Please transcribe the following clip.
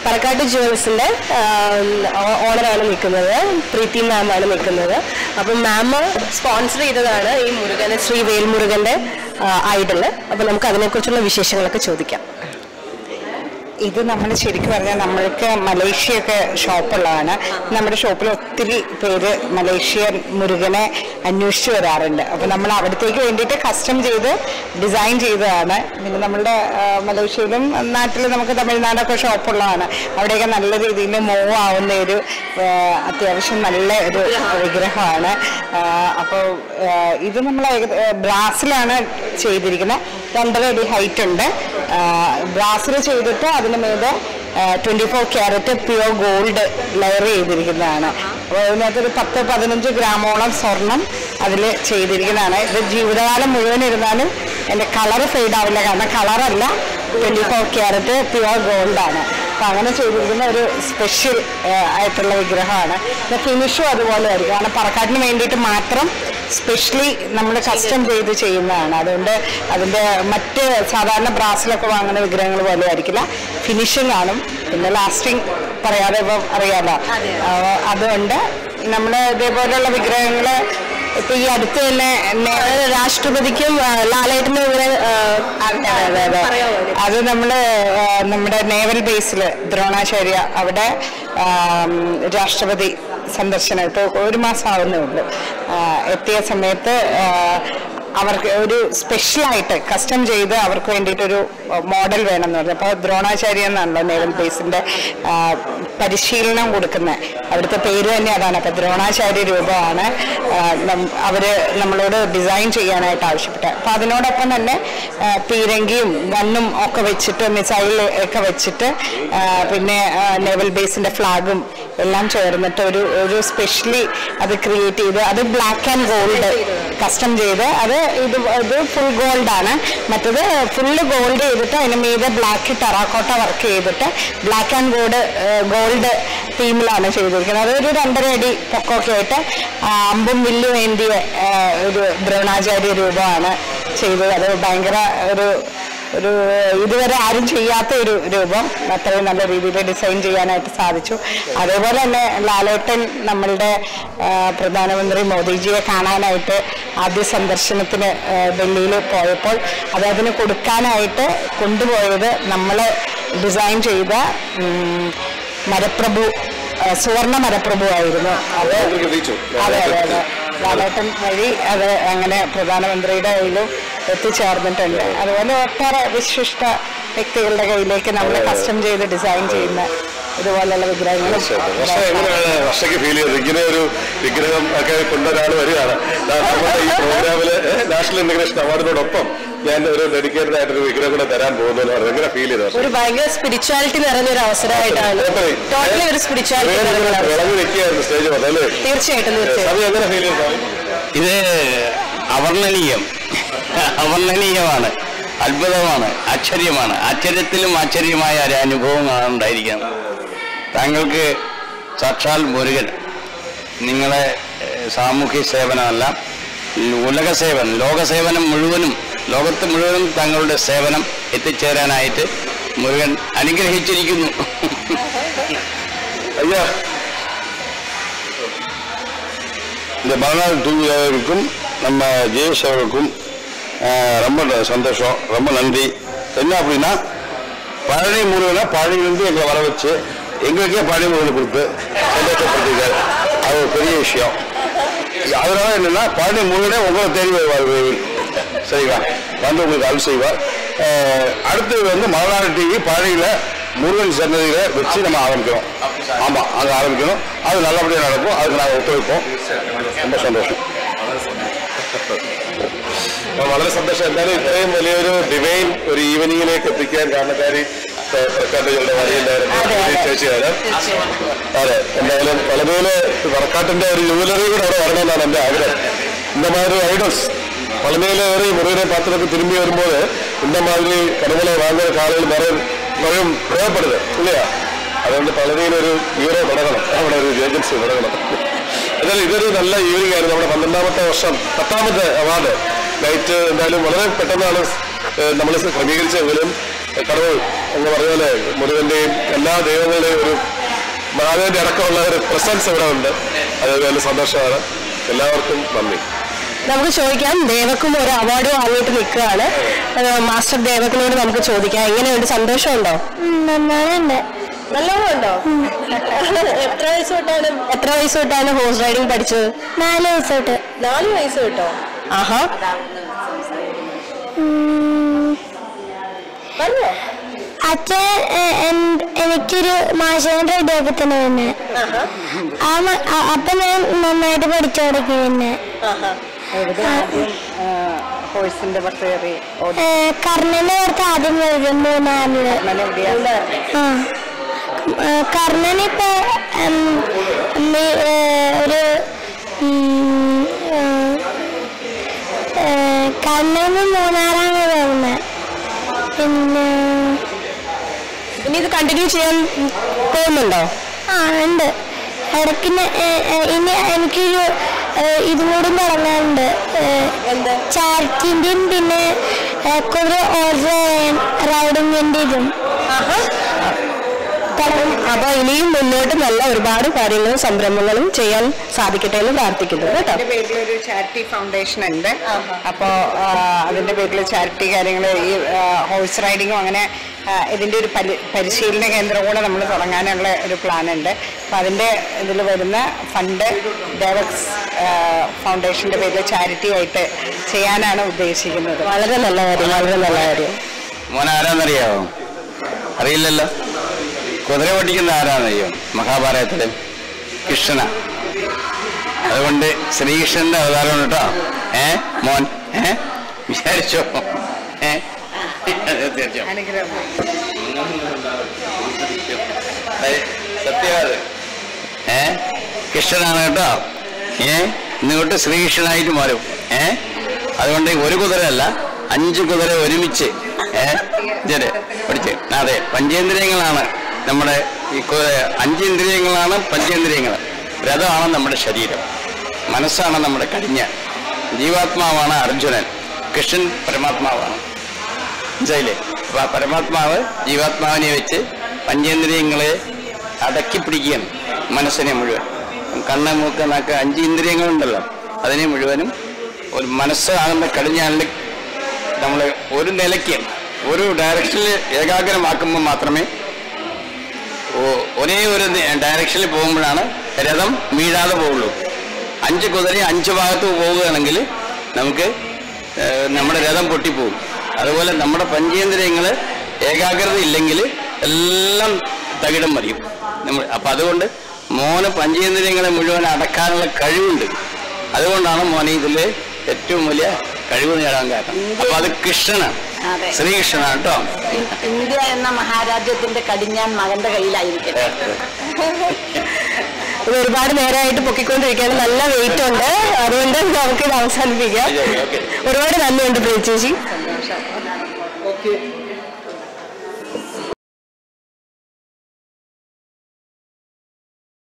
പറക്കാട്ട് ജുവൽസിന്റെ ഓണറാണ് നിൽക്കുന്നത്. പ്രീതി മാം ആണ് നിൽക്കുന്നത്. അപ്പം മാം സ്പോൺസർ ചെയ്തതാണ് ഈ മുരുകനെ, ശ്രീ വേൽമുരുകന്റെ ഐഡല്. അപ്പം നമുക്ക് അതിനെക്കുറിച്ചുള്ള വിശേഷങ്ങളൊക്കെ ചോദിക്കാം. ഇത് നമ്മൾ ശരിക്കും പറഞ്ഞാൽ നമ്മൾക്ക് മലേഷ്യയൊക്കെ ഷോപ്പുള്ളതാണ്. നമ്മുടെ ഷോപ്പിൽ ഒത്തിരി പേര് മലേഷ്യൻ മുരുകനെ അന്വേഷിച്ച് വരാറുണ്ട്. അപ്പോൾ നമ്മൾ അവിടത്തേക്ക് വേണ്ടിയിട്ട് കസ്റ്റം ചെയ്ത് ഡിസൈൻ ചെയ്തതാണ്. പിന്നെ നമ്മളുടെ മലേഷ്യയിലും നാട്ടിൽ നമുക്ക് തമിഴ്നാടൊക്കെ ഷോപ്പുള്ളതാണ്. അവിടെയൊക്കെ നല്ല രീതിയിൽ മൂവ് ആവുന്ന ഒരു അത്യാവശ്യം നല്ല ഒരു വിഗ്രഹമാണ്. അപ്പോൾ ഇത് നമ്മൾ ബ്രാസിലാണ് ചെയ്തിരിക്കുന്നത്. 2.5 അടി ഹൈറ്റ് ഉണ്ട്. ബ്രാസിൽ ചെയ്തിട്ട് അതിന് മീതെ 24 ക്യാരറ്റ് പ്യുവർ ഗോൾഡ് ലെയർ ചെയ്തിരിക്കുന്നതാണ്. അപ്പോൾ അതിനകത്തൊരു 10-15 ഗ്രാമോളം സ്വർണം അതിൽ ചെയ്തിരിക്കുന്നതാണ്. ഇത് ജീവിതകാലം മുഴുവൻ ഇരുന്നാലും എൻ്റെ കളറ് ഫെയ്ഡ് ആവില്ല. കാരണം കളറല്ല, 24 ക്യാരറ്റ് പ്യുവർ ഗോൾഡാണ്. അപ്പോൾ അങ്ങനെ ചെയ്തിരിക്കുന്ന ഒരു സ്പെഷ്യൽ ആയിട്ടുള്ള വിഗ്രഹമാണ്. ഫിനിഷും അതുപോലെ ആയിരിക്കും. കാരണം പറക്കാട്ടിന് വേണ്ടിയിട്ട് മാത്രം സ്പെഷ്യലി നമ്മൾ കസ്റ്റം ചെയ്ത് ചെയ്യുന്നതാണ്. അതുകൊണ്ട് അതിൻ്റെ മറ്റ് സാധാരണ ബ്രാസിലൊക്കെ വാങ്ങുന്ന വിഗ്രഹങ്ങൾ പോലെ ആയിരിക്കില്ല. ഫിനിഷിംഗ് കാണും. പിന്നെ ലാസ്റ്റിംഗ് പറയാതെ ഇപ്പം അറിയാമല്ലോ. അതുകൊണ്ട് നമ്മൾ ഇതേപോലെയുള്ള വിഗ്രഹങ്ങൾ ഇപ്പം ഈ അടുത്ത് തന്നെ രാഷ്ട്രപതിക്കും ലാലേട്ടനും ഇവിടെ അത് നമ്മൾ നമ്മുടെ നേവൽ ബേസിൽ ദ്രോണാചാര്യ അവിടെ രാഷ്ട്രപതി സന്ദർശനം ഇപ്പോൾ 1 മാസം ആവുന്നേ ഉള്ളൂ. എത്തിയ സമയത്ത് അവർക്ക് ഒരു സ്പെഷ്യലായിട്ട് കസ്റ്റം ചെയ്ത് അവർക്ക് വേണ്ടിയിട്ടൊരു മോഡൽ വേണമെന്ന് പറഞ്ഞു. അപ്പോൾ ദ്രോണാചാര്യ എന്നാണല്ലോ നേവൽ ബേസിൻ്റെ പരിശീലനം കൊടുക്കുന്നത്. അവിടുത്തെ പേര് തന്നെ അതാണ്. അപ്പോൾ ദ്രോണാചാര്യ രൂപമാണ് അവർ നമ്മളോട് ഡിസൈൻ ചെയ്യാനായിട്ട് ആവശ്യപ്പെട്ടത്. അപ്പോൾ അതിനോടൊപ്പം തന്നെ പീരങ്കിയും ഗണ്ണും ഒക്കെ വെച്ചിട്ട്, മിസൈൽ ഒക്കെ വെച്ചിട്ട്, പിന്നെ നേവൽ ബേസിൻ്റെ ഫ്ലാഗും എല്ലാം ചേർന്നിട്ട് ഒരു സ്പെഷ്യലി അത് ക്രിയേറ്റ് ചെയ്ത്, അത് ബ്ലാക്ക് ആൻഡ് ഗോൾഡ് കസ്റ്റം ചെയ്ത്, അത് ഇത് ഫുൾ ഗോൾഡാണ്. മറ്റത് ഫുള്ള് ഗോൾഡ് ചെയ്തിട്ട് അതിന് മീതെ ബ്ലാക്ക് ടെറാക്കോട്ട വർക്ക് ചെയ്തിട്ട് ബ്ലാക്ക് ആൻഡ് ഗോൾഡ് തീമിലാണ് ചെയ്തിരിക്കുന്നത്. അതൊരു 2.5 അടി പൊക്കമൊക്കെ ആയിട്ട് അമ്പും വില്ലും ഏന്തിയ ഒരു ദ്രോണാചാര്യ രൂപമാണ് ചെയ്തത്. അത് ഭയങ്കര ഒരു ഇതുവരെ ആരും ചെയ്യാത്ത ഒരു രൂപം അത്രയും നല്ല രീതിയിൽ ഡിസൈൻ ചെയ്യാനായിട്ട് സാധിച്ചു. അതേപോലെ തന്നെ ലാലേട്ടൻ നമ്മളുടെ പ്രധാനമന്ത്രി മോദിജിയെ കാണാനായിട്ട് ആദ്യ സന്ദർശനത്തിന് ഡൽഹിയിൽ പോയപ്പോൾ അതിന് കൊടുക്കാനായിട്ട് കൊണ്ടുപോയത് നമ്മൾ ഡിസൈൻ ചെയ്ത മരപ്രഭു, സുവർണ മരപ്രഭു ആയിരുന്നു. അത് അതെ അതെ അതെ ലാലേട്ടൻ വഴി അത് അങ്ങനെ പ്രധാനമന്ത്രിയുടെ കയ്യിലും എത്തിച്ചേർന്നിട്ടുണ്ട്. അതുപോലെ ഒട്ടേറെ വിശിഷ്ട വ്യക്തികളുടെ കയ്യിലേക്ക് നമ്മൾ കസ്റ്റം ചെയ്ത് ഡിസൈൻ ചെയ്യുന്ന ഇതുപോലുള്ള വിഗ്രഹങ്ങൾ. ഇങ്ങനെ ഒരു വിഗ്രഹം ഒക്കെ കൊണ്ടൊരാൾ വരികയാണ്. നമ്മുടെ ഈ പ്രോഗ്രാമില് നാഷണൽ ഇമിഗ്രേഷൻ അവാർഡിനോടൊപ്പം ഞാൻ ഒരു ഡെഡിക്കേറ്റഡ് ആയിട്ടൊരു വിഗ്രഹം കൂടെ തരാൻ പോകുന്നു. എങ്ങനെ ഫീൽ ചെയ്തു? ഒരു ഭയങ്കര സ്പിരിച്വാലിറ്റി നിറഞ്ഞൊരു അവസരമായിട്ടാണ്. ടോട്ടലി ഒരു സ്പിരിച്വാലിറ്റി നിൽക്കുകയായിരുന്നു സ്റ്റേജ് വന്നല്ലേ? തീർച്ചയായിട്ടും. എങ്ങനെ ഫീൽ ചെയ്തു? ഇത് അവർണ്ണനീയമാണ്, അത്ഭുതമാണ്, ആശ്ചര്യമാണ്. ആശ്ചര്യത്തിലും ആശ്ചര്യമായ ഒരു അനുഭവമാണ് ഉണ്ടായിരിക്കുന്നത്. താങ്കൾക്ക് സാക്ഷാൽ മുരുകൻ നിങ്ങളെ സാമൂഹ്യ സേവനമല്ല, ഉലകസേവനം, ലോകസേവനം മുഴുവനും, ലോകത്ത് മുഴുവനും തങ്ങളുടെ സേവനം എത്തിച്ചേരാനായിട്ട് മുരുകൻ അനുഗ്രഹിച്ചിരിക്കുന്നു. ஐயா, இந்த மறுநாள் தூங்குகிறவர்களுக்கும் நம்ம ஜெயேஷ் அவர்களுக்கும் ரொம்ப சந்தோஷம், ரொம்ப நன்றி. என்ன அப்படின்னா, பழனி முருகனை பழனியிலிருந்து எங்களை வர வச்சு எங்களுக்கே பழனி முருகனை கொடுத்து சந்தோஷப்படுத்திருக்காரு. அது ஒரு பெரிய விஷயம். அதனால என்னன்னா, பழனி முருகனே உங்களை தேடி வருவார் விரைவில். சரிங்களா? வந்து உங்களுக்கு அருள் செய்வார். அடுத்தது வந்து மறுநாள் டிவி பழனியில் முருகன் சன்னதியில் வச்சு நம்ம ஆரம்பிக்கிறோம். ஆமாம், அங்கே ஆரம்பிக்கணும். அது நல்லபடியாக நடக்கும். அதுக்கு நாங்கள் ஒத்துழைப்போம். ரொம்ப സന്തോഷം. വളരെ സന്തോഷം. എന്തായാലും ഇത്രയും വലിയൊരു ഡിവൈൻ ഒരു ഈവനിങ്ങിലേക്ക് എത്തിക്കാൻ കാരണക്കാരി വർക്കാട്ടുകളുടെ വഴിയുണ്ടായിരുന്നു ചേച്ചിയാണ്. അതെ, എന്തായാലും പലതേല് വർക്കാട്ടിന്റെ ഒരു ജുവലറി കൂടെ അവിടെ വരണമെന്നാണ് എൻ്റെ ആഗ്രഹം. இந்த மாதிரி ஐடல்ஸ் பழமையிலேயே முருகனை பார்த்துட்டு திரும்பி வரும்போது இந்த மாதிரி கடவுளை வாங்குற காலையில் மரம் தேவைப்படுது இல்லையா? അതുകൊണ്ട് പഴനിയിലൊരു ബ്യൂറോ തുടങ്ങണം, അവിടെ ഒരു ഏജൻസി തുടങ്ങണം. എന്തായാലും ഇതൊരു നല്ല ഈവനിങ് ആയിരുന്നു. നമ്മുടെ 12ാമത്തെ വർഷം 10ാമത്തെ അവാർഡ് നൈറ്റ് എന്തായാലും വളരെ പെട്ടെന്നാണ് നമ്മൾ ക്രമീകരിച്ചെങ്കിലും കടവുൾ എന്ന് പറഞ്ഞ പോലെ മുരുകന്റെയും എല്ലാ ദൈവങ്ങളുടെയും ഒരു മഹാദേവന്റെ അടക്കമുള്ള ഒരു പ്രസൻസ് ഇവിടെ ഉണ്ട്. അത് വലിയ സന്തോഷമാണ്. എല്ലാവർക്കും നന്ദി. നമുക്ക് ചോദിക്കാം, ദേവക്കും ഒരു അവാർഡ് വാങ്ങിയിട്ട് നിൽക്കുകയാണ്. മാസ്റ്റർ ദേവക്കിനോട് നമുക്ക് ചോദിക്കാം, എങ്ങനെയുണ്ട്, സന്തോഷമുണ്ടോ? നന്നായിട്ടുണ്ട്. നല്ലോണം ഉണ്ടോ? എത്ര വയസ്സ് തൊട്ടാണ് ഹോഴ്സ് റൈഡിങ് പഠിച്ചത്? 4 വയസ്സ് തൊട്ട്. 4 വയസ്സ് തൊട്ടോ? ആഹാ, പറഞ്ഞോ. അച്ഛൻ എനിക്കൊരു മാഷേന്റെ റെഡിയാക്കി തന്നെ പിന്നെ അപ്പൊ ഞാൻ നന്നായിട്ട് പഠിച്ചു തുടങ്ങി. പിന്നെ കർണന്റെ അടുത്ത് ആദ്യം വരും 3-4. കർണനിപ്പോ ഒരു കർണന് 3-ആറാണ് തോന്നുന്നത്. പിന്നെ ഇനി ഇത് കണ്ടിന്യൂ ചെയ്യാൻ പോകുന്നുണ്ടോ? ഉണ്ട്. ഇടയ്ക്ക് ഇനി എനിക്കൊരു ഇതും കൂടി തുടങ്ങാനുണ്ട്, ചാരിറ്റിന്റെയും പിന്നെ കുറെ റൈഡിങ്ങിന്റെ ഇതും. അപ്പൊ ഇനിയും മുന്നോട്ട് നല്ല ഒരുപാട് കാര്യങ്ങളും സംരംഭങ്ങളും ചെയ്യാൻ സാധിക്കട്ടെ എന്ന് പ്രാർത്ഥിക്കുന്നു കേട്ടോ. അതിന്റെ പേരിലൊരു ചാരിറ്റി ഫൗണ്ടേഷൻ ഉണ്ട്. അപ്പോ അതിന്റെ പേരിൽ ചാരിറ്റി കാര്യങ്ങൾ, ഈ ഹോഴ്സ് റൈഡിങ്ങും അങ്ങനെ ഇതിന്റെ ഒരു പരിശീലന കേന്ദ്രം കൂടെ നമ്മൾ തുടങ്ങാനുള്ള ഒരു പ്ലാൻ ഉണ്ട്. അപ്പൊ അതിന്റെ ഇതിൽ വരുന്ന ഫണ്ട് ദേവക്സ് ഫൗണ്ടേഷന്റെ പേരിൽ ചാരിറ്റി ആയിട്ട് ചെയ്യാനാണ് ഉദ്ദേശിക്കുന്നത്. വളരെ നല്ല കാര്യം, വളരെ നല്ല കാര്യം. മോൻ ആരാന്നറിയാവോ? അറിയില്ലല്ലോ. കുതിര ഓടിക്കുന്ന ആരാന്നറിയോ? മഹാഭാരതത്തില് കൃഷ്ണന. അതുകൊണ്ട് ശ്രീകൃഷ്ണന്റെ അവതാരം കേട്ടോ. മോൻ വിചാരിച്ചോ? സത്യവാദ് കൃഷ്ണനാണ് കേട്ടോ. ഇന്നുകൊണ്ട് ശ്രീകൃഷ്ണനായിട്ട് മാറും. അതുകൊണ്ട് ഒരു കുതിരയല്ല, 5 കുതിര ഒരുമിച്ച് പഠിച്ച്. അതെ, പഞ്ചേന്ദ്രിയങ്ങളാണ് നമ്മുടെ ഈ 5 ഇന്ദ്രിയങ്ങളാണ് പഞ്ചേന്ദ്രിയങ്ങൾ. രഥമാണ് നമ്മുടെ ശരീരം, മനസ്സാണ് നമ്മുടെ കടിഞ്ഞ, ജീവാത്മാവാണ് അർജുനൻ, കൃഷ്ണൻ പരമാത്മാവാണ്. മനസ്സിലായില്ലേ? അപ്പൊ ആ പരമാത്മാവ് ജീവാത്മാവിനെ വെച്ച് പഞ്ചേന്ദ്രിയങ്ങളെ അടക്കി പിടിക്കുകയാണ്, മനസ്സിനെ മുഴുവൻ. കണ്ണ്, മൂക്ക്, നാക്ക് 5 ഇന്ദ്രിയങ്ങളുണ്ടല്ലോ, അതിനെ മുഴുവനും ഒരു മനസ്സാകുന്ന കടിഞ്ഞാലിൽ നമ്മൾ ഒരു നിലയ്ക്ക് ഒരു ഡയറക്ഷനിൽ ഏകാഗ്രമാക്കുമ്പോൾ മാത്രമേ, ഒരേ ഒരു ഡയറക്ഷനിൽ പോകുമ്പോഴാണ് രഥം വീഴാതെ പോവുള്ളൂ. 5 കുതിര 5 ഭാഗത്ത് പോവുകയാണെങ്കിൽ നമുക്ക് നമ്മുടെ രഥം പൊട്ടിപ്പോകും. അതുപോലെ നമ്മുടെ പഞ്ചേന്ദ്രിയങ്ങൾ ഏകാഗ്രത ഇല്ലെങ്കിൽ എല്ലാം തകിടം മറിയും നമ്മൾ. അപ്പം അതുകൊണ്ട് മോന് പഞ്ചേന്ദ്രിയങ്ങളെ മുഴുവൻ അടക്കാനുള്ള കഴിവുണ്ട്. അതുകൊണ്ടാണ് മോനെ ഇതിൽ ഏറ്റവും വലിയ കഴിവ് നേടാൻ കാരണം. അപ്പൊ അത് കൃഷ്ണനാണ്, ശ്രീകൃഷ്ണനാണ് കേട്ടോ. ഇന്ത്യ എന്ന മഹാരാജ്യത്തിന്റെ കടിഞ്ഞാൻ മകന്റെ കയ്യിലായിരിക്കട്ടെ. ഇത് ഒരുപാട് നേരമായിട്ട് പൊക്കിക്കൊണ്ടിരിക്കുകയാണ്, നല്ല വെയിറ്റ് ഉണ്ട്. അതുകൊണ്ട് നമുക്ക് ഇത് അവസാനിപ്പിക്കാം. ഒരുപാട് നന്ദിയുണ്ട് പ്രിയ ചേച്ചി.